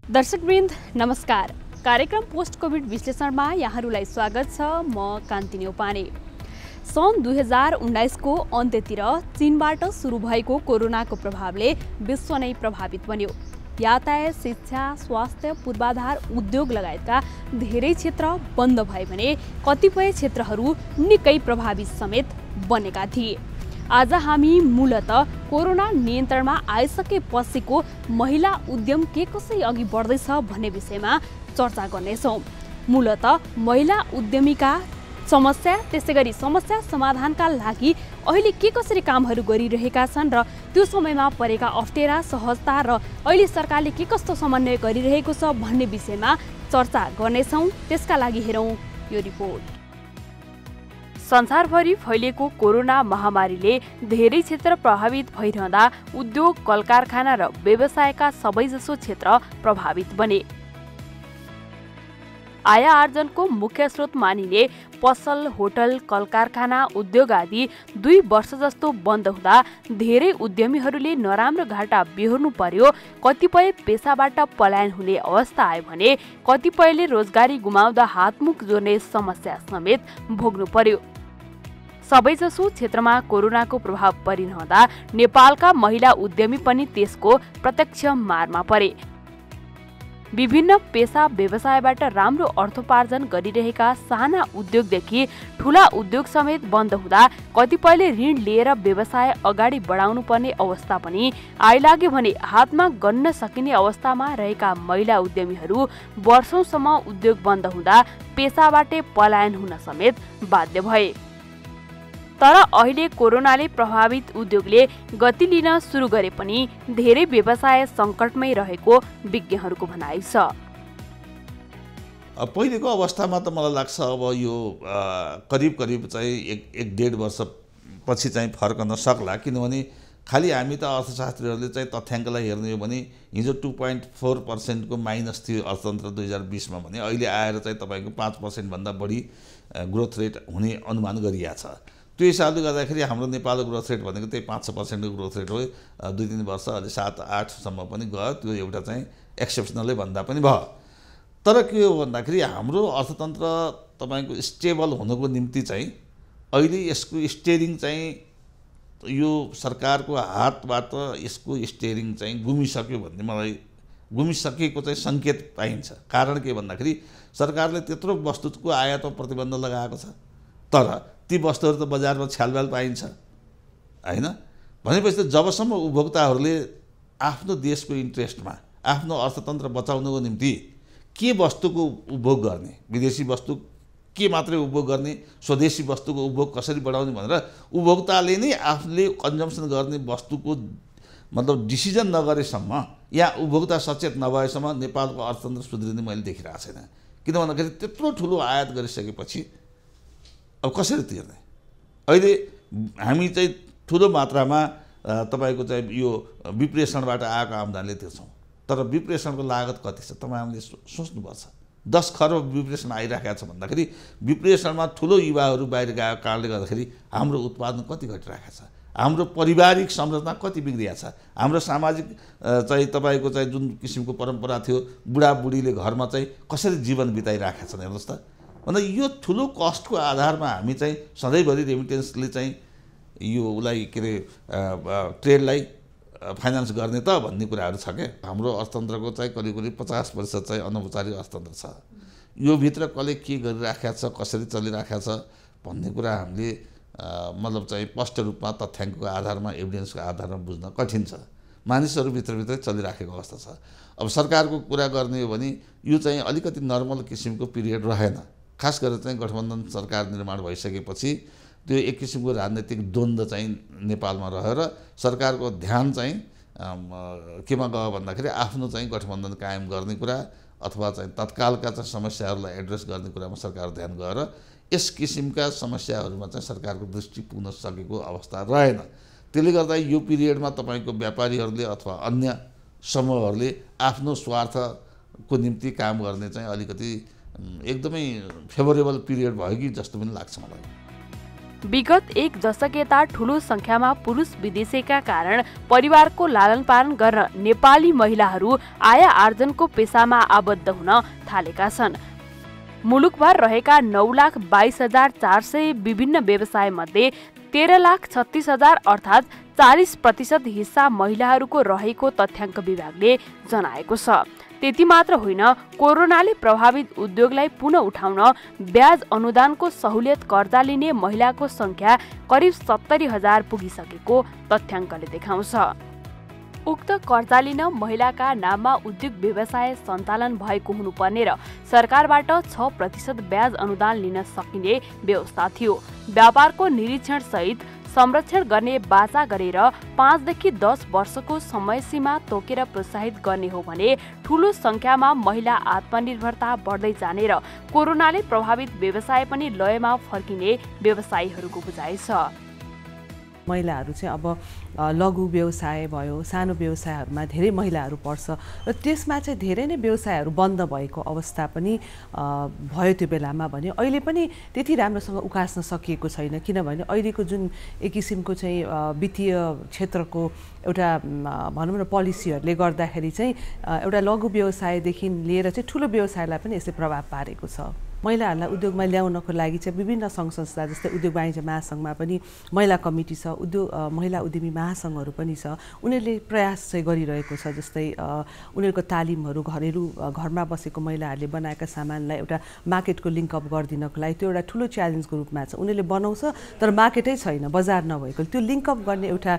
दर्शकवृन्द नमस्कार। कार्यक्रम post covid विश्लेषणमा यहाँहरूलाई स्वागत छ। म कान्ति न्यौपाने। सन् 2019 को अन्त्यतिर चीनबाट सुरु भएको कोरोनाको प्रभावले विश्व नै प्रभावित बन्यो। यातायात, शिक्षा, स्वास्थ्य, पूर्वाधार, उद्योग लगायतका धेरै क्षेत्र बन्द भए भने कतिपय क्षेत्रहरू निकै प्रभावित समेत बनेका थिए। आज हामी मूलतः कोरोना नियन्त्रणमा आइसकेपछिको महिला उद्यम के कसरी अघि बढ्दैछ भन्ने विषयमा चर्चा गर्नेछौँ। मूलतः महिला उद्यमीका समस्या, त्यसैगरी समस्या समाधानका लागि अहिले के कसरी कामहरू गरिरहेका छन् र त्यो समयमा परेका अप्ठ्यारा, सहजता र अहिले सरकारले के कस्तो समन्वय गरिरहेको छ भन्ने विषयमा चर्चा गर्नेछौँ। त्यसका लागि हेरौँ यो रिपोर्ट। संसारभरि फैलिएको कोरोना महामारीले धेरै क्षेत्र प्रभावित भइरहँदा उद्योग, कलकारखाना र व्यवसायका सबैजसो क्षेत्र प्रभावित बने। आय आर्जनको मुख्य स्रोत मानिने पसल, होटल, कलकारखाना, उद्योग आदि 2 वर्ष जस्तो बन्द हुँदा धेरै उद्यमीहरूले नराम्रो घाटा बेहोर्नु पर्यो। कतिपय पेसाबाट पलायन हुने अवस्था आयो भने कतिपयले रोजगारी गुमाउँदा हातमुख जोड्ने समस्या समेत भोग्नु पर्यो। सबैजसो क्षेत्रमा कोरोनाको प्रभाव परिरहँदा नेपालका महिला उद्यमी पनि त्यसको प्रत्यक्ष मारमा परे। विभिन्न पेसा व्यवसायबाट राम्रो अर्थोपार्जन गरिरहेका साना उद्योगदेखि ठूला उद्योग समेत बन्द हुँदा कतिपयले ऋण लिएर व्यवसाय अगाडि बढाउनु पर्ने अवस्था पनि आइलाग्यो भने हातमा गन्न सकिने अवस्थामा रहेका महिला उद्यमीहरू वर्षौंसम्म उद्योग बन्द हुँदा पेसाबाटै पलायन हुन समेत बाध्य भए। तर अहिले कोरोनाले प्रभावित उद्योगले गति लिन सुरु गरे पनि धेरै व्यवसाय सङ्कटमै रहेको विज्ञहरूको भनाइ छ। पहिलेको अवस्थामा त मलाई लाग्छ अब यो करिब चाहिँ एक डेढ वर्ष पछि चाहिँ फर्कन सक्ला। किनभने खालि हामी त अर्थशास्त्रीहरूले चाहिँ तथ्याङ्कलाई हेर्ने हो भने हिजो 2.4% को माइनस थियो अर्थतन्त्र 2020 मा भने अहिले आएर चाहिँ तपाईँको 5% भन्दा बढी ग्रोथ रेट हुने अनुमान गरिएको छ। त्यो हिसाबले गर्दाखेरि हाम्रो नेपालको ग्रोथ रेट भनेको त्यही 5% को ग्रोथ रेट हो। 2-3 वर्ष अलि 7-8 सम्म पनि गयो। त्यो एउटा चाहिँ एक्सेप्सनलै भन्दा पनि भयो। तर के हो भन्दाखेरि हाम्रो अर्थतन्त्र तपाईँको स्टेबल हुनको निम्ति चाहिँ अहिले यसको स्टेयरिङ चाहिँ यो सरकारको हातबाट यसको स्टेयरिङ चाहिँ गुमिसक्यो भन्ने मलाई गुमिसकेको चाहिँ सङ्केत पाइन्छ। कारण के भन्दाखेरि सरकारले त्यत्रो वस्तुको आयातमा प्रतिबन्ध लगाएको छ, तर ती वस्तुहरू त बजारमा छ्यालब्याल पाइन्छ हैन। भनेपछि त जबसम्म उपभोक्ताहरूले आफ्नो देशको इन्ट्रेस्टमा आफ्नो अर्थतन्त्र बचाउनको निम्ति के वस्तुको उपभोग गर्ने, विदेशी वस्तु के मात्रै उपभोग गर्ने, स्वदेशी वस्तुको उपभोग कसरी बढाउने भनेर उपभोक्ताले नै आफूले कन्जम्सन गर्ने वस्तुको मतलब डिसिजन नगरेसम्म या उपभोक्ता सचेत नभएसम्म नेपालको अर्थतन्त्र सुध्रिने मैले देखिरहेको छैन। किन भन्दाखेरि त्यत्रो ठुलो आयात गरिसकेपछि अब कसरी तिर्ने। अहिले हामी चाहिँ ठुलो मात्रामा तपाईँको चाहिँ यो विप्रेषणबाट आएको आम्दानीले तिर्छौँ, तर विप्रेषणको लागत कति छ तपाईँहरूले सोच्नुपर्छ। 10 खरब विप्रेषण आइराखेको छ भन्दाखेरि विप्रेषणमा ठुलो युवाहरू बाहिर गएको कारणले गर्दाखेरि हाम्रो उत्पादन कति घटिरहेको छ, हाम्रो पारिवारिक संरचना कति बिग्रिएको छ, हाम्रो सामाजिक चाहिँ तपाईँको चाहिँ जुन किसिमको परम्परा थियो बुढाबुढीले घरमा चाहिँ कसरी जीवन बिताइराखेका छन् हेर्नुहोस् त। भन्दा यो ठुलो कस्टको आधारमा हामी चाहिँ सधैँभरि रेमिटेन्सले चाहिँ यो उसलाई के अरे ट्रेडलाई फाइनान्स गर्ने त भन्ने कुराहरू छ क्या। हाम्रो अर्थतन्त्रको चाहिँ करिब 50% चाहिँ अनौपचारिक अर्थतन्त्र छ। यो भित्र कसले के गरिराखेको छ, कसरी चलिराखेको छ भन्ने कुरा हामीले मतलब चाहिँ स्पष्ट रूपमा तथ्याङ्कको आधारमा, एभिडेन्सको आधारमा बुझ्न कठिन छ। मानिसहरू भित्रभित्रै चलिराखेको अवस्था छ। अब सरकारको कुरा गर्ने हो भने यो चाहिँ अलिकति नर्मल किसिमको पिरियड रहेन। खास गरेर चाहिँ गठबन्धन सरकार निर्माण भइसकेपछि त्यो एक किसिमको राजनैतिक द्वन्द्व चाहिँ नेपालमा रहेर सरकारको ध्यान चाहिँ केमा गयो भन्दाखेरि आफ्नो चाहिँ गठबन्धन कायम गर्ने कुरा अथवा चाहिँ तत्कालका चाहिँ समस्याहरूलाई एड्रेस गर्ने कुरामा सरकार ध्यान गएर यस किसिमका समस्याहरूमा चाहिँ सरकारको दृष्टि पुग्न सकेको अवस्था रहेन। त्यसले गर्दा यो पिरियडमा तपाईँको व्यापारीहरूले अथवा अन्य समूहहरूले आफ्नो स्वार्थको निम्ति काम गर्ने चाहिँ अलिकति एकदमै फेभरेबल पिरियड भयो कि जस्तो पनि लाग्छ मलाई। विगत 1 दशक यता ठूलो संख्यामा पुरुष विदेशीका कारण परिवारको लालनपालन गर्न नेपाली महिलाहरू आय आर्जनको पेसामा आबद्ध हुन थालेका छन्। मुलुकभर रहेका 9,22,400 विभिन्न व्यवसाय मध्ये 13,36,000 अर्थात् 40% हिस्सा महिलाहरूको रहेको तथ्याङ्क विभागले जनाएको छ। त्यति मात्र होइन, कोरोनाले प्रभावित उद्योगलाई पुनः उठाउन ब्याज अनुदानको सहुलियत कर्जा लिने महिलाको संख्या करिब 70,000 पुगिसकेको तथ्याङ्कले देखाउँछ। उक्त कर्जा लिन महिलाका नाममा उद्योग व्यवसाय सञ्चालन भएको हुनुपर्ने र सरकारबाट 6% ब्याज अनुदान लिन सकिने व्यवस्था थियो। व्यापारको निरीक्षण सहित संरक्षण गर्ने बाचा गरेर 5 देखि 10 वर्षको समयसीमा तोकेर प्रोत्साहित गर्ने हो भने ठूलो संख्यामा महिला आत्मनिर्भरता बढ्दै जाने र कोरोनाले प्रभावित व्यवसाय पनि लयमा फर्किने व्यवसायीहरूको बुझाइ छ। महिलाहरू चाहिँ अब लघु व्यवसाय भयो, सानो व्यवसायहरूमा धेरै महिलाहरू पर्छ र त्यसमा चाहिँ धेरै नै व्यवसायहरू बन्द भएको अवस्था पनि भयो त्यो बेलामा भने अहिले पनि त्यति राम्रोसँग उकास्न सकिएको छैन। किनभने अहिलेको जुन एक किसिमको चाहिँ वित्तीय क्षेत्रको एउटा भनौँ न पोलिसीहरूले गर्दाखेरि चाहिँ एउटा लघु व्यवसायदेखि लिएर चाहिँ ठुलो व्यवसायलाई पनि यसले प्रभाव पारेको छ। महिलाहरूलाई उद्योगमा ल्याउनको लागि चाहिँ विभिन्न सङ्घ संस्था जस्तै उद्योग वाणिज्य महासङ्घमा पनि महिला कमिटी छ, महिला उद्यमी महासङ्घहरू पनि छ। उनीहरूले प्रयास चाहिँ गरिरहेको छ। जस्तै उनीहरूको तालिमहरू घरमा बसेको महिलाहरूले बनाएका सामानलाई एउटा मार्केटको लिङ्कअप गरिदिनको लागि त्यो एउटा ठुलो च्यालेन्जको रूपमा छ। उनीहरूले बनाउँछ तर मार्केटै छैन, बजार नभएको। त्यो लिङ्कअप गर्ने एउटा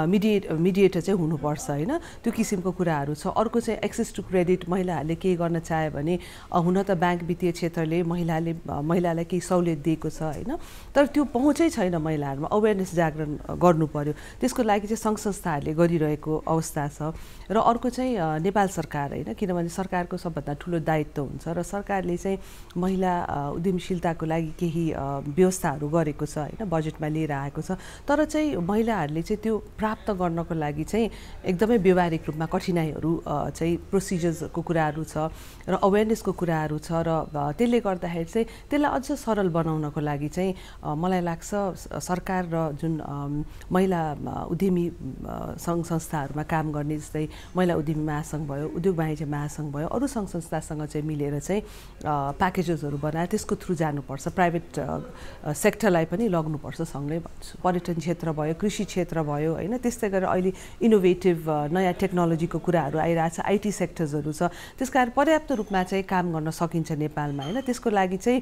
मिडिएटर चाहिँ हुनुपर्छ होइन, त्यो किसिमको कुराहरू छ। अर्को चाहिँ एक्सेस टु क्रेडिट, महिलाहरूले केही गर्न चाह्यो भने हुन त ब्याङ्क वित्तीय क्षेत्रले महिलालाई केही सहुलियत दिएको छ होइन, तर त्यो पहुँचै छैन महिलाहरूमा। अवेरनेस जागरण गर्नु पर्यो, त्यसको लागि चाहिँ सङ्घ संस्थाहरूले गरिरहेको अवस्था छ। र अर्को चाहिँ नेपाल सरकार होइन, किनभने सरकारको सबभन्दा ठुलो दायित्व हुन्छ र सरकारले चाहिँ महिला उद्यमशीलताको लागि केही व्यवस्थाहरू गरेको छ होइन, बजेटमा लिएर आएको छ। तर चाहिँ महिलाहरूले चाहिँ त्यो प्राप्त गर्नको लागि चाहिँ एकदमै व्यवहारिक रूपमा कठिनाइहरू चाहिँ प्रोसिजर्सको कुराहरू छ र अवेरनेसको कुराहरू छ र त्यसले गर्दाखेरि चाहिँ त्यसलाई अझ सरल बनाउनको लागि चाहिँ मलाई लाग्छ सरकार र जुन महिला उद्यमी सङ्घ संस्थाहरूमा काम गर्ने जस्तै महिला उद्यमी महासङ्घ भयो, उद्योग वाणिज्य महासङ्घ भयो, अरू सङ्घ संस्थासँग चाहिँ मिलेर चाहिँ प्याकेजेसहरू बनाएर त्यसको थ्रु जानुपर्छ। प्राइभेट सेक्टरलाई पनि लग्नुपर्छ सँगै। पर्यटन क्षेत्र भयो, कृषि क्षेत्र भयो होइन, त्यस्तै गरेर अहिले इनोभेटिभ नयाँ टेक्नोलोजीको कुराहरू आइरहेछ, आइटी सेक्टर्सहरू छ। त्यस कारण पर्याप्त रूपमा चाहिँ काम गर्न सकिन्छ नेपालमा होइन। त्यसको लागि चाहिँ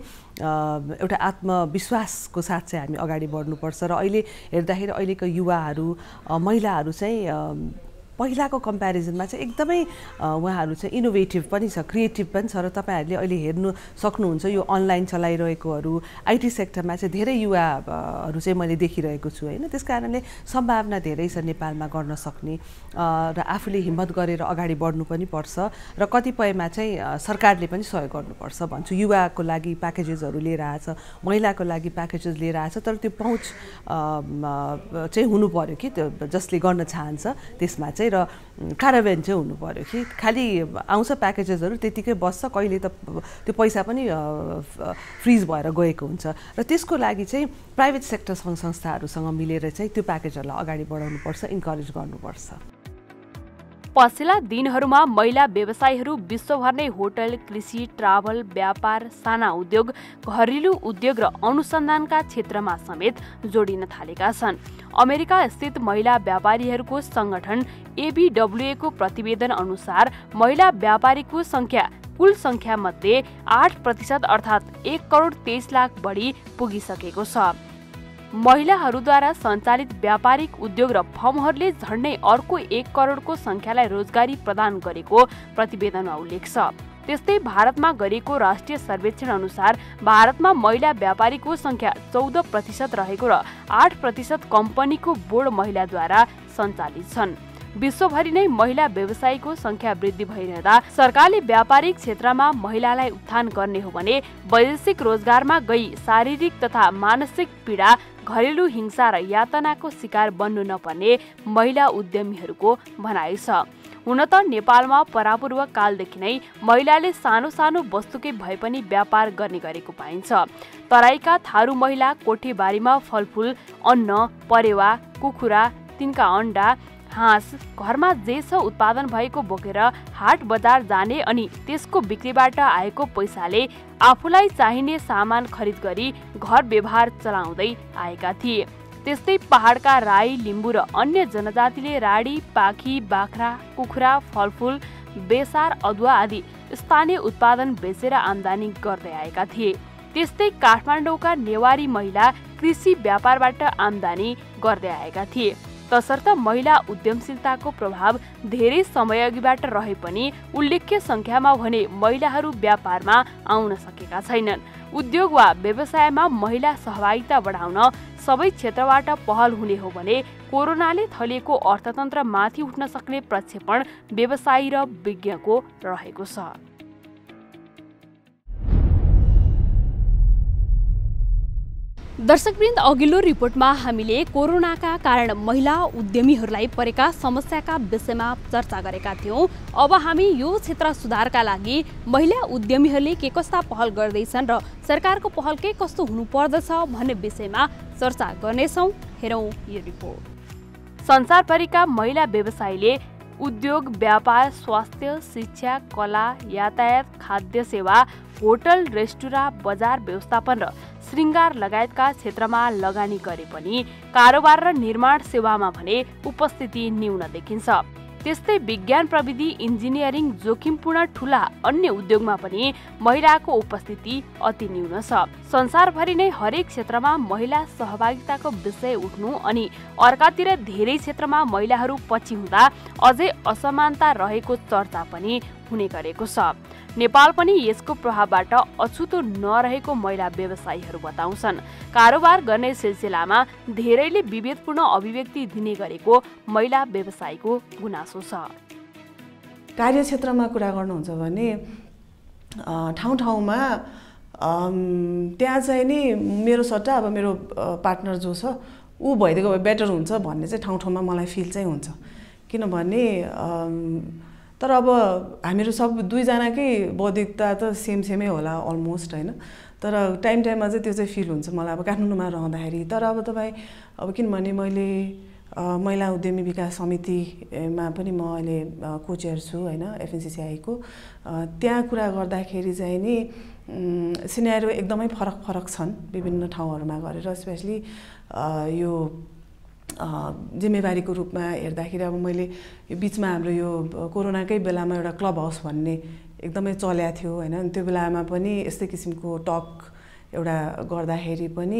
एउटा आत्मविश्वासको साथ चाहिँ हामी अगाडि बढ्नुपर्छ। र अहिले हेर्दाखेरि अहिलेको युवाहरू महिलाहरू चाहिँ पहिलाको कम्पेरिजनमा चाहिँ एकदमै उहाँहरू चाहिँ इनोभेटिभ पनि छ, क्रिएटिभ पनि छ। र तपाईँहरूले अहिले हेर्नु सक्नुहुन्छ यो अनलाइन चलाइरहेकोहरू आइटी सेक्टरमा चाहिँ धेरै युवाहरू चाहिँ मैले देखिरहेको छु होइन। त्यस कारणले सम्भावना धेरै छ नेपालमा गर्न सक्ने र आफूले हिम्मत गरेर अगाडि बढ्नु पनि पर्छ र कतिपयमा चाहिँ सरकारले पनि सहयोग गर्नुपर्छ भन्छु। युवाको लागि प्याकेजेसहरू लिएर आएछ, महिलाको लागि प्याकेजेस लिएर आएछ, तर त्यो पहुँच चाहिँ हुनु पर्यो कि त्यो जसले गर्न चाहन्छ त्यसमा चाहिँ। र कार्यान्वयन चाहिँ हुनु पर्यो कि खालि आउँछ प्याकेजेसहरू त्यतिकै बस्छ, कहिले त त्यो पैसा पनि फ्रिज भएर गएको हुन्छ। र त्यसको लागि चाहिँ प्राइभेट सेक्टर सङ्घ संस्थाहरूसँग मिलेर चाहिँ त्यो प्याकेजहरूलाई अगाडि बढाउनुपर्छ, इन्करेज गर्नुपर्छ। पछिल्ला दिनहरूमा महिला व्यवसायीहरू विश्वभर नै होटल, कृषि, ट्राभल, व्यापार, साना उद्योग, घरेलु उद्योग र अनुसन्धानका क्षेत्रमा समेत जोडिन थालेका छन्। अमेरिका स्थित महिला व्यापारीहरूको संगठन ABWA को प्रतिवेदन अनुसार महिला व्यापारीको संख्या कुल संख्या मध्ये 8% अर्थात् 1,23,00,000 बढी पुगिसकेको छ। महिलाहरूद्वारा सञ्चालित व्यापारिक उद्योग र फर्महरूले झन्डै अर्को 1 करोडको संख्यालाई रोजगारी प्रदान गरेको प्रतिवेदनमा उल्लेख छ। त्यस्तै भारतमा गरिएको राष्ट्रिय सर्वेक्षण अनुसार भारतमा महिला व्यापारीको संख्या 14% रहेको र 8% कम्पनीको बोर्ड महिलाद्वारा सञ्चालित छन्। विश्वभरि नै महिला व्यवसायीको संख्या वृद्धि भइरहँदा सरकारले व्यापारिक क्षेत्रमा महिलालाई उत्थान गर्ने हो भने वैदेशिक रोजगारमा गई शारीरिक तथा मानसिक पीडा, घरेलु हिंसा र यातनाको शिकार बन्नु नपर्ने महिला उद्यमीहरूको भनाइ छ। हुन त नेपालमा परापूर्व कालदेखि नै महिलाले सानो सानो वस्तुकै भए पनि व्यापार गर्ने गरेको पाइन्छ। तराईका थारू महिला कोठेबारीमा फलफुल, अन्न, परेवा, कुखुरा, तिनका अण्डा, हाँस घरमा जे छ उत्पादन भएको बोकेर हाट बजार जाने अनि त्यसको बिक्रीबाट आएको पैसाले आफूलाई चाहिने सामान खरिद गरी घर व्यवहार चलाउँदै आएका थिए। त्यस्तै पहाडका राई, लिम्बू र अन्य जनजातिले राडी, पाखी, बाख्रा, कुखुरा, फलफुल, बेसार, अदुवा आदि स्थानीय उत्पादन बेचेर आम्दानी गर्दै आएका थिए। त्यस्तै काठमाडौँका नेवारी महिला कृषि व्यापारबाट आम्दानी गर्दै आएका थिए। तसर्थ महिला उद्यमशीलताको प्रभाव धेरै समयअघिबाट रहे पनि उल्लेख्य संख्यामा भने महिलाहरू व्यापारमा आउन सकेका छैनन्। उद्योग वा व्यवसायमा महिला सहभागिता बढाउन सबै क्षेत्रबाट पहल हुने हो भने कोरोनाले थलिएको अर्थतन्त्र माथि उठ्न सक्ने प्रक्षेपण व्यवसायी र विज्ञको रहेको छ। दर्शकवृन्द, अघिल्लो रिपोर्टमा हामीले कोरोनाका कारण महिला उद्यमीहरूलाई परेका समस्याका विषयमा चर्चा गरेका थियौँ। अब हामी यो क्षेत्र सुधारका लागि महिला उद्यमीहरूले के कस्ता पहल गर्दैछन् र सरकारको पहल के कस्तो हुनुपर्दछ भन्ने विषयमा चर्चा गर्नेछौँ। हेरौँ यो रिपोर्ट। संसारभरिका महिला व्यवसायीले उद्योग, व्यापार, स्वास्थ्य, शिक्षा, कला, यातायात, खाद्य सेवा, होटल, रेस्टुरेन्ट, बजार व्यवस्थापन र श्रृङ्गार लगायतका क्षेत्रमा लगानी गरे पनि कारोबार र निर्माण सेवामा भने उपस्थिति न्यून देखिन्छ। त्यस्तै विज्ञान, प्रविधि, इन्जिनियरिङ जोखिमपूर्ण ठूला अन्य उद्योगमा पनि महिलाको उपस्थिति अति न्यून छ। संसारभरि नै हरेक क्षेत्रमा महिला सहभागिताको विषय उठ्नु अनि अर्कातिर धेरै क्षेत्रमा महिलाहरू पछि हुँदा अझै असमानता रहेको चर्चा पनि हुने गरेको छ। नेपाल पनि यसको प्रभावबाट अछुतो नरहेको महिला व्यवसायीहरू बताउँछन्। कारोबार गर्ने सिलसिलामा धेरैले विभेदपूर्ण अभिव्यक्ति दिने गरेको महिला व्यवसायीको गुनासो छ। कार्यक्षेत्रमा कुरा गर्नुहुन्छ भने ठाउँ ठाउँमा त्यहाँ चाहिँ नि मेरो सट्टा अब मेरो पार्टनर जो छ ऊ भइदिएको भए बेटर हुन्छ भन्ने चाहिँ ठाउँ ठाउँमा मलाई फिल चाहिँ हुन्छ। किनभने तर अब हामीहरू सब दुईजनाकै बौद्धिकता त सेमै होला अलमोस्ट होइन। तर टाइममा चाहिँ त्यो चाहिँ फिल हुन्छ मलाई अब काठमाडौँमा रहँदाखेरि। तर अब तपाईँ अब किनभने मैले महिला उद्यमी विकास समितिमा पनि म अहिले कोचेयर छु होइन, एफएनसीसीआईको। त्यहाँ कुरा गर्दाखेरि चाहिँ नि सिनेरियो एकदमै फरक छन् विभिन्न ठाउँहरूमा गरेर। स्पेसली यो जिम्मेवारीको रूपमा हेर्दाखेरि अब मैले यो बिचमा हाम्रो यो कोरोनाकै बेलामा एउटा क्लब हाउस भन्ने एकदमै चल्या थियो होइन। त्यो बेलामा पनि यस्तै किसिमको टक एउटा गर्दाखेरि पनि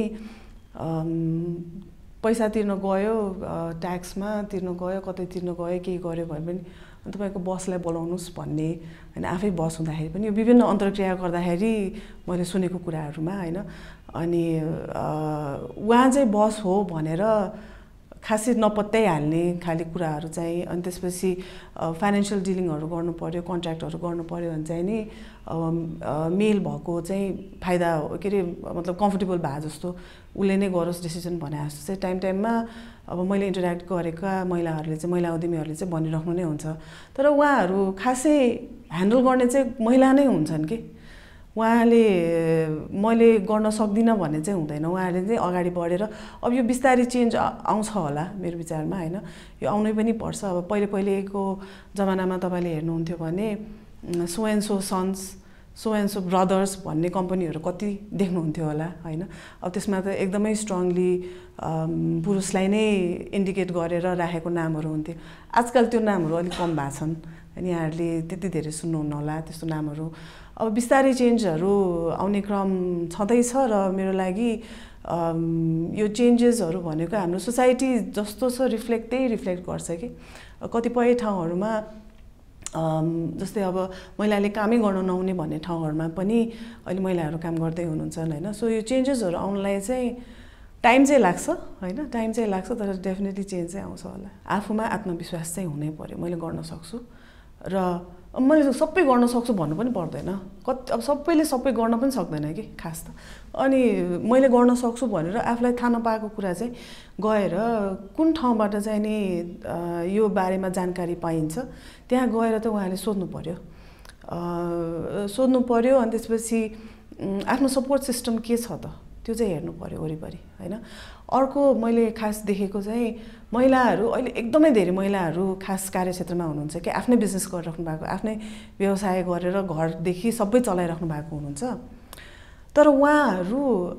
पैसा तिर्न गयो, ट्याक्समा तिर्न गयो, कतै तिर्न गयो, केही गर्यो भने पनि तपाईँको बसलाई बोलाउनुहोस् भन्ने होइन। आफै बस हुँदाखेरि पनि यो विभिन्न अन्तर्क्रिया गर्दाखेरि मैले सुनेको कुराहरूमा होइन। अनि उहाँ चाहिँ बस हो भनेर खासै नपत्याइहाल्ने खालि कुराहरू चाहिँ। अनि त्यसपछि फाइनेन्सियल डिलिङहरू गर्नु पर्यो, कन्ट्र्याक्टहरू गर्नु पर्यो भने चाहिँ नि मेल भएको चाहिँ फाइदा हो के अरे, मतलब कम्फर्टेबल भए जस्तो उसले नै गरोस् डिसिजन भने जस्तो चाहिँ टाइममा अब मैले इन्टरेक्ट गरेका महिलाहरूले चाहिँ, महिला उद्यमीहरूले चाहिँ भनिराख्नु नै हुन्छ। तर उहाँहरू खासै ह्यान्डल गर्ने चाहिँ महिला नै हुन्छन् कि। उहाँले मैले गर्न सक्दिनँ भन्ने चाहिँ हुँदैन। उहाँहरूले चाहिँ अगाडि बढेर अब यो बिस्तारै चेन्ज आउँछ होला मेरो विचारमा होइन। यो आउनै पनि पर्छ। अब पहिलेको जमानामा तपाईँले हेर्नुहुन्थ्यो भने so and so sons, so and so brothers भन्ने कम्पनीहरू कति देख्नुहुन्थ्यो होला होइन। अब त्यसमा त एकदमै स्ट्रङली पुरुषलाई नै इन्डिकेट गरेर राखेको नामहरू हुन्थ्यो। आजकल त्यो नामहरू अलिक कम भएको छन् अनि यहाँहरूले त्यति धेरै सुन्नुहुन्न होला त्यस्तो नामहरू। अब बिस्तारै चेन्जहरू आउने क्रम छँदैछ र मेरो लागि यो चेन्जेसहरू भनेको हाम्रो सोसाइटी जस्तो छ रिफ्लेक्ट गर्छ कि। कतिपय ठाउँहरूमा जस्तै अब महिलाले कामै गर्न नहुने भन्ने ठाउँहरूमा पनि अहिले महिलाहरू काम गर्दै हुनुहुन्छ होइन। सो यो चेन्जेसहरू आउनलाई चाहिँ टाइम चाहिँ लाग्छ होइन, टाइम चाहिँ लाग्छ तर डेफिनेटली चेन्ज चाहिँ आउँछ होला। आफूमा आत्मविश्वास चाहिँ हुनै पर्यो, मैले गर्न सक्छु र मैले सबै गर्न सक्छु भन्नु पनि पर्दैन अब सबैले सबै गर्न पनि सक्दैन कि खास त अनि मैले गर्न सक्छु भनेर आफूलाई थाहा नपाएको कुरा चाहिँ गएर कुन ठाउँबाट चाहिँ नि यो बारेमा जानकारी पाइन्छ त्यहाँ गएर त उहाँले सोध्नु पर्यो अनि त्यसपछि आफ्नो सपोर्ट सिस्टम के छ त त्यो चाहिँ हेर्नु पर्यो वरिपरि हैन अर्को मैले खास देखेको चाहिँ महिलाहरू अहिले एकदमै धेरै महिलाहरू खास कार्यक्षेत्रमा हुनुहुन्छ कि आफ्नै बिजनेस गरिराख्नु भएको आफ्नै व्यवसाय गरेर घरदेखि सबै चलाइराख्नु भएको हुनुहुन्छ तर उहाँहरू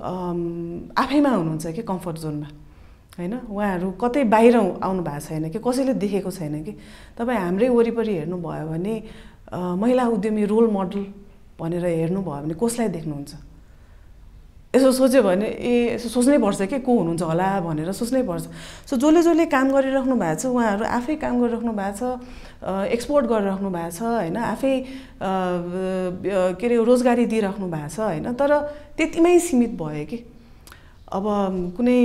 आफैमा हुनुहुन्छ कि कम्फर्ट जोनमा हैन उहाँहरू कतै बाहिर आउनु भएको छैन कि कसैले देखेको छैन कि तपाईँ हाम्रै वरिपरि हेर्नुभयो भने महिला उद्यमी रोल मोडल भनेर हेर्नुभयो भने कसलाई देख्नुहुन्छ यसो सोच्यो भने यसो सोच्नै पर्छ कि को हुनुहुन्छ होला भनेर सोच्नै पर्छ सो जसले काम गरिराख्नु भएको छ उहाँहरू आफै काम गरिराख्नु भएको छ एक्सपोर्ट गरिराख्नु भएको छ हैन आफै के अरे रोजगारी दिइराख्नु भएको छ हैन तर त्यतिमै सीमित भयो कि अब कुनै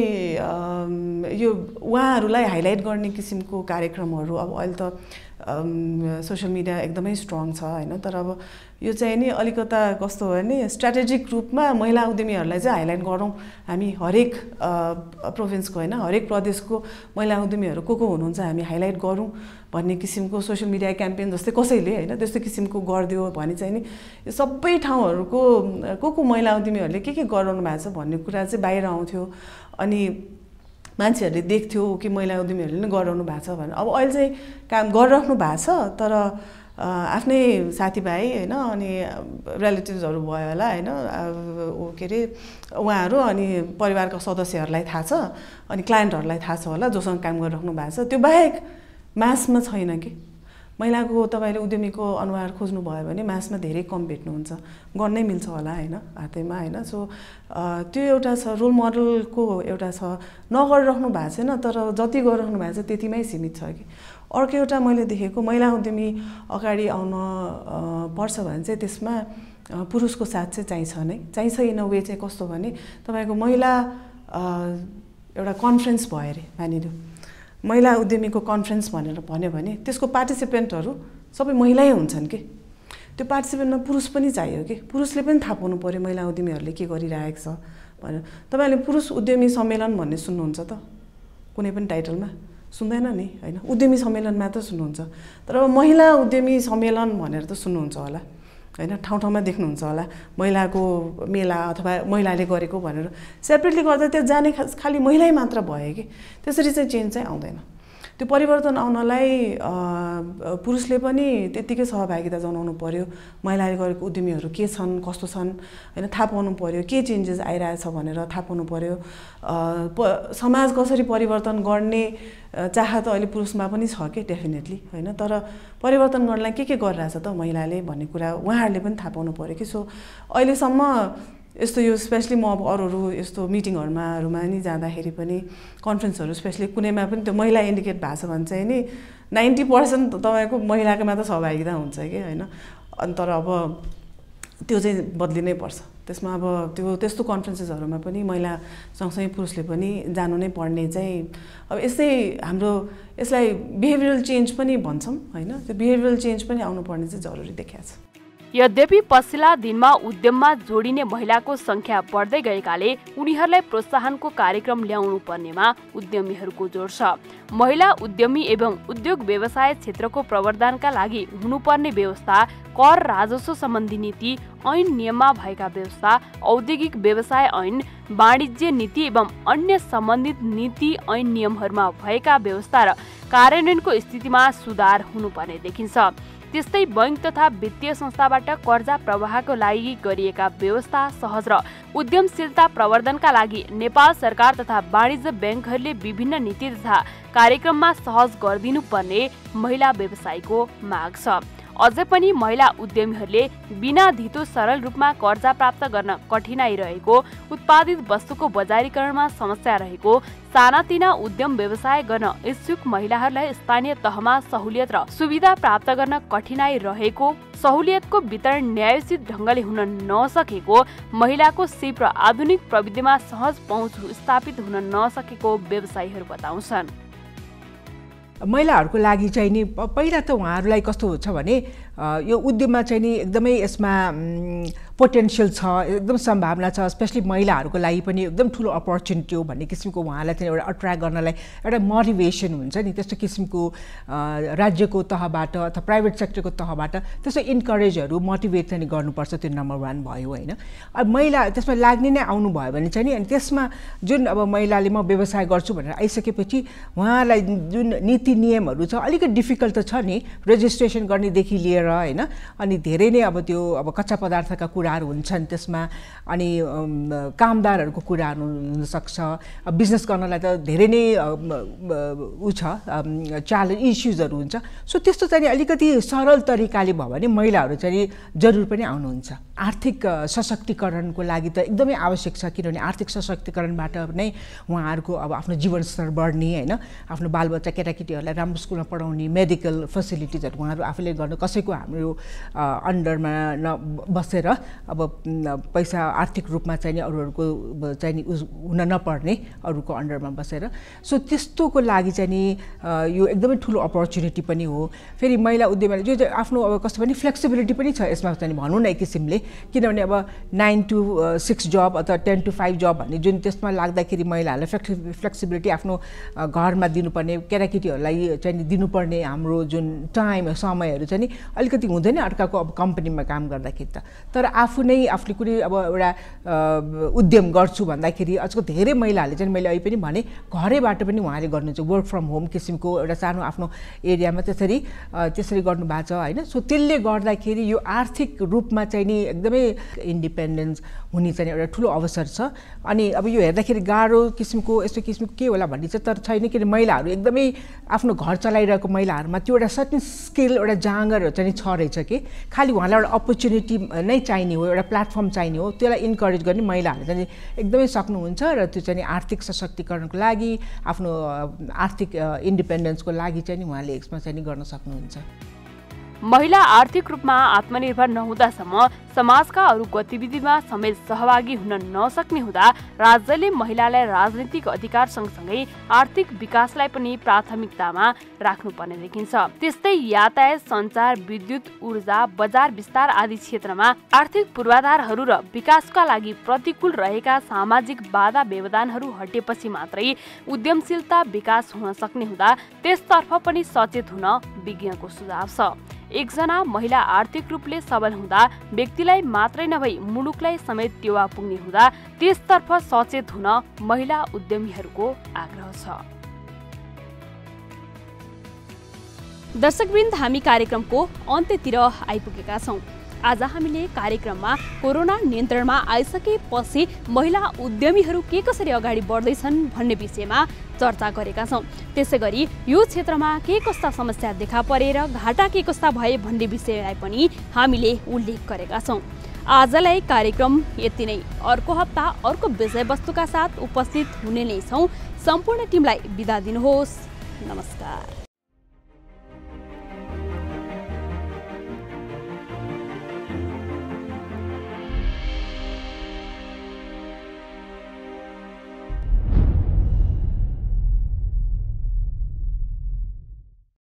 यो उहाँहरूलाई हाइलाइट गर्ने किसिमको कार्यक्रमहरू अब अहिले त सोशल मिडिया एकदमै स्ट्रङ छ हैन तर अब यो चाहिँ नि अलिकता कस्तो हो भने स्ट्र्याटेजिक रूपमा महिला उद्यमीहरूलाई चाहिँ हाइलाइट गरौँ हामी हरेक प्रोभिन्सको हैन हरेक प्रदेशको महिला उद्यमीहरू को हुनुहुन्छ हामी हाइलाइट गरौँ भन्ने किसिमको सोशल मिडिया क्याम्पेन जस्तै कसैले हैन त्यस्तो किसिमको गरिदियो भने चाहिँ नि यो सबै ठाउँहरूको को महिला उद्यमीहरूले के गराउनु भएको छ भन्ने कुरा चाहिँ बाहिर आउँथ्यो अनि मान्छेहरूले देख्थ्यो कि महिला उद्यमीहरूले नै गराउनु भएको छ भनेर अब अहिले चाहिँ काम गरिराख्नु भएको छ तर आफ्नै साथीभाइ हैन अनि रिलेटिभ्सहरू भयो होला हैन के अरे उहाँहरू अनि परिवारका सदस्यहरूलाई थाहा छ अनि क्लायन्टहरूलाई थाहा छ होला जोसँग काम गरिराख्नु भएको छ त्यो बाहेक मासमा छैन कि महिलाको तपाईले उद्यमीको अनुहार खोज्नु भयो भने मासमा धेरै कम भेट्नुहुन्छ गर्नै मिल्छ होला हैन हातैमा हैन सो त्यो एउटा छ रोल मोडलको एउटा छ नगरिराख्नु भएको छैन तर जति गरिराख्नु भएको छ त्यतिमै सीमित छ कि अर्को एउटा मैले देखेको महिला उद्यमी अगाडि आउन पर्छ भने चाहिँ त्यसमा पुरुषको साथ चाहिँ चाहिन्छ नै चाहिन्छ इन अ वे चाहिँ कस्तो भने तपाईको महिला एउटा कन्फरेन्स भयो अरे मानिलियो महिला उद्यमीको कन्फरेन्स भनेर भन्यो भने त्यसको पार्टिसिपेन्टहरू सबै महिलै हुन्छन् कि त्यो पार्टिसिपेन्टमा पुरुष पनि चाहियो कि पुरुषले पनि थाहा पाउनु पर्यो महिला उद्यमीहरूले के गरिरहेको छ भनेर तपाईले पुरुष उद्यमी सम्मेलन भन्ने सुन्नुहुन्छ त कुनै पनि टाइटलमा सुन्दैन नि हैन उद्यमी सम्मेलन मात्र सुन्नुहुन्छ तर महिला उद्यमी सम्मेलन भनेर त सुन्नुहुन्छ होला हैन ठाउँ-ठाउँमा देख्नुहुन्छ होला महिलाको मेला अथवा महिलाले गरेको भनेर सेपरेटली गर्दा त्यो जाने खाली महिलै मात्र भयो कि त्यसरी चाहिँ चेन्ज चाहिँ आउँदैन त्यो परिवर्तन आउनलाई पुरुषले पनि त्यतिकै सहभागिता जनाउनु पर्यो महिलाले गरेको उद्यमीहरू के छन् कस्तो छन् हैन थाहा पाउनु पर्यो के चेन्जेस आइरहेछ भनेर थाहा पाउनु पर्यो समाज कसरी परिवर्तन गर्ने चाहत अहिले पुरुषमा पनि छ के डेफिनेटली हैन तर परिवर्तन गर्नलाई के गरिरहेछ त महिलाले भन्ने कुरा उहाँहरूले पनि थाहा पाउनु पर्यो कि सो अहिलेसम्म यस्तो यो स्पेशली म अब अरू यस्तो मिटिङहरुमा नि जाँदाखेरि पनि कन्फरेन्सहरु स्पेशली कुनैमा पनि त्यो महिला इन्डिकेट भएको छ भने चाहिँ नि 90% तपाईको महिलाको मात्र सहभागिता हुन्छ के हैन अनि तर अब त्यो चाहिँ बदलिनै पर्छ त्यसमा अब त्यो त्यस्तो कन्फरेन्सेसहरुमा पनि महिला सँगसँगै पुरुषले पनि जानु नै पर्ने चाहिँ अब यसै हाम्रो यसलाई बिहेभियरल चेन्ज पनि भन्छौं हैन त्यो बिहेभियरल चेन्ज पनि आउनु पर्ने चाहिँ जरुरी देखिएको छ यद्यपि पछिल्ला दिनमा उद्यममा जोडिने महिलाको संख्या बढ्दै गएकाले उनीहरूलाई प्रोत्साहनको कार्यक्रम ल्याउनु पर्नेमा उद्यमीहरूको जोड छ महिला उद्यमी एवं उद्योग व्यवसाय क्षेत्रको प्रवर्धनका लागि हुनुपर्ने व्यवस्था कर राजस्व सम्बन्धी नीति ऐन नियममा भएका व्यवस्था औद्योगिक व्यवसाय ऐन वाणिज्य नीति एवं अन्य सम्बन्धित नीति ऐन नियमहरूमा भएका व्यवस्था र कार्यान्वयनको स्थितिमा सुधार हुनुपर्ने देखिन्छ त्यस्तै बैंक तथा वित्तीय संस्थाबाट कर्जा प्रवाहको लागि गरिएका व्यवस्था सहज र उद्यमशीलता प्रवर्धनका लागि नेपाल सरकार तथा वाणिज्य बैंकहरूले विभिन्न नीति तथा कार्यक्रममा सहज गरिदिनु पर्ने महिला व्यवसायीको माग छ अझै पनि महिला उद्यमीहरूले बिना धितो सरल रूपमा कर्जा प्राप्त गर्न कठिनाई रहेको उत्पादित वस्तुको बजारीकरणमा समस्या रहेको सानातिना उद्यम व्यवसाय गर्न इच्छुक महिलाहरूलाई स्थानीय तहमा सहुलियत र सुविधा प्राप्त गर्न कठिनाई रहेको सहुलियतको वितरण न्यायोचित ढंगले हुन नसकेको महिलाको सिप र आधुनिक प्रविधिमा सहज पहुँच स्थापित हुन नसकेको व्यवसायीहरू बताउँछन् महिलाहरूको लागि चाहिँ नि पहिला त उहाँहरूलाई कस्तो हुन्छ भने यो उद्यममा चाहिँ नि एकदमै यसमा पोटेन्सियल छ, एकदम सम्भावना छ, स्पेसली महिलाहरूको लागि पनि एकदम ठुलो अपर्च्युनिटी हो भन्ने किसिमको उहाँलाई चाहिँ एउटा अट्र्याक्ट गर्नलाई एउटा मोटिभेसन हुन्छ नि, त्यस्तो किसिमको राज्यको तहबाट अथवा प्राइभेट सेक्टरको तहबाट त्यस्तो इन्करेजहरू मोटिभेट चाहिँ गर्नुपर्छ। त्यो नम्बर 1 भयो होइन। अब महिला त्यसमा लाग्ने नै आउनुभयो भने चाहिँ नि अनि त्यसमा जुन अब महिलाले म व्यवसाय गर्छु भनेर आइसकेपछि उहाँलाई जुन नीति नियमहरू छ अलिकति डिफिकल्ट त छ नि, रेजिस्ट्रेसन गर्नेदेखि लिएर होइन, अनि धेरै नै अब त्यो अब कच्चा पदार्थका कुराहरू हुन्छन् त्यसमा, अनि कामदारहरूको कुराहरू हुनसक्छ। बिजनेस गर्नलाई त धेरै नै ऊ छ च्यालेन्ज इस्युजहरू हुन्छ। सो त्यस्तो चाहिँ अलिकति सरल तरिकाले भयो भने महिलाहरू चाहिँ जरुर पनि आउनुहुन्छ। आर्थिक सशक्तिकरणको लागि त एकदमै आवश्यक छ, किनभने आर्थिक सशक्तिकरणबाट नै उहाँहरूको अब आफ्नो जीवनस्तर बढ्ने होइन, आफ्नो बालबच्चा केटाकेटीहरूलाई राम्रो स्कुलमा पढाउने, मेडिकल फेसिलिटिजहरू उहाँहरू आफूले गर्नु, कसैको हाम्रो अन्डरमा नबसेर अब पैसा आर्थिक रूपमा चाहिँ नि अरूहरूको चाहिँ नि हुन नपर्ने अरूको अन्डरमा बसेर। सो त्यस्तोको लागि चाहिँ नि यो एकदमै ठुलो अपर्च्युनिटी पनि हो। फेरि महिला उद्यमीले जो आफ्नो अब कस्तो पनि फ्लेक्सिबिलिटी पनि छ यसमा चाहिँ भनौँ न एक किसिमले, किनभने अब 9 to 6 जब अथवा 10 to 5 जब भन्ने जुन त्यसमा लाग्दाखेरि महिलाहरूलाई फ्लेक्सिबिलिटी आफ्नो घरमा दिनुपर्ने, केटाकेटीहरूलाई चाहिँ नि दिनुपर्ने हाम्रो जुन टाइम समयहरू चाहिँ नि अलिकति हुँदैन अर्काको अब कम्पनीमा काम गर्दाखेरि त। तर आफूले कुनै अब एउटा उद्यम गर्छु भन्दाखेरि आजकल धेरै महिलाहरूले चाहिँ मैले अहिले पनि भने घरैबाट पनि उहाँले गर्नुहुन्छ, वर्क फ्रम होम किसिमको एउटा सानो आफ्नो एरियामा त्यसरी गर्नुभएको छ होइन। सो त्यसले गर्दाखेरि यो आर्थिक रूपमा चाहिँ नि एकदमै इन्डिपेन्डेन्स हुने चाहिँ एउटा ठुलो अवसर छ। अनि अब यो हेर्दाखेरि गाह्रो किसिमको यस्तो किसिमको के होला भन्ने चाहिँ तर छैन, किन महिलाहरू एकदमै आफ्नो घर चलाइरहेको महिलाहरूमा त्यो एउटा सर्टेन स्किल एउटा जाँगरहरू चाहिँ छ रहेछ कि खालि उहाँलाई एउटा अपर्च्युनिटी नै चाहिने हो, एउटा प्लेटफर्म चाहिने हो, त्यसलाई इन्करेज गर्ने महिलाहरूले चाहिँ एकदमै सक्नुहुन्छ। र त्यो चाहिँ आर्थिक सशक्तिकरणको लागि आफ्नो आर्थिक इन्डिपेन्डेन्सको लागि चाहिँ उहाँले यसमा चाहिँ गर्न सक्नुहुन्छ। महिला आर्थिक रूपमा आत्मनिर्भर नहुँदासम्म समाजका अरू गतिविधिमा समेत सहभागी हुन नसक्ने हुँदा राज्यले महिलालाई राजनीतिक अधिकार सँगसँगै आर्थिक विकासलाई पनि प्राथमिकतामा राख्नुपर्ने देखिन्छ। त्यस्तै यातायात, सञ्चार, विद्युत, ऊर्जा, बजार विस्तार आदि क्षेत्रमा आर्थिक पूर्वाधारहरू र विकासका लागि प्रतिकूल रहेका सामाजिक बाधा व्यवधानहरू हटेपछि मात्रै उद्यमशीलता विकास हुन सक्ने हुँदा त्यसतर्फ पनि सचेत हुन विज्ञको सुझाव छ। एकजना महिला आर्थिक रूपले सबल हुँदा व्यक्तिलाई मात्रै नभई मुलुकलाई समेत टेवा पुग्ने हुँदा त्यसतर्फ सचेत हुन महिला उद्यमीहरूको आग्रह छ। दर्शकवृन्द, हामी कार्यक्रमको अन्त्यतिर आइपुगेका छौँ। आज हामीले कार्यक्रममा कोरोना नियन्त्रणमा आइसकेपछि महिला उद्यमीहरू के कसरी अगाडि बढ्दैछन् भन्ने विषयमा चर्चा गरेका छौँ। त्यसैगरी यो क्षेत्रमा के कस्ता समस्या देखा परेर घाटा के कस्ता भए भन्ने विषयलाई पनि हामीले उल्लेख गरेका छौँ। आजलाई कार्यक्रम यति नै। अर्को हप्ता अर्को विषयवस्तुका साथ उपस्थित हुने नै छौँ। सम्पूर्ण टिमलाई बिदा दिनुहोस्। नमस्कार।